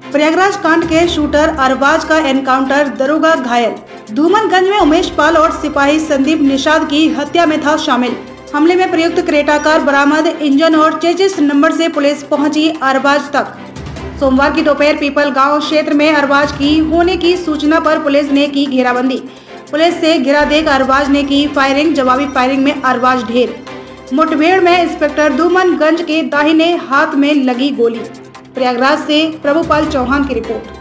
प्रयागराज कांड के शूटर अरबाज का एनकाउंटर, दरोगा घायल। धूमनगंज में उमेश पाल और सिपाही संदीप निषाद की हत्या में था शामिल। हमले में प्रयुक्त क्रेटा कार बरामद, इंजन और चेसिस नंबर से पुलिस पहुंची अरबाज तक। सोमवार की दोपहर पीपल गांव क्षेत्र में अरबाज की होने की सूचना पर पुलिस ने की घेराबंदी। पुलिस से घिरा देख अरबाज ने की फायरिंग। जवाबी फायरिंग में अरबाज ढेर। मुठभेड़ में इंस्पेक्टर धूमनगंज के दाहिने हाथ में लगी गोली। प्रयागराज से प्रभुपाल चौहान की रिपोर्ट।